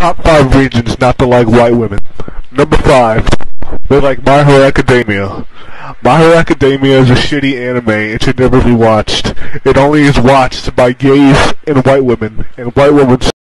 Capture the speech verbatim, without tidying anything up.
top five reasons not to like white women. Number five, they like My Hero Academia. My Hero Academia is a shitty anime. It should never be watched. It only is watched by gays and white women, and white women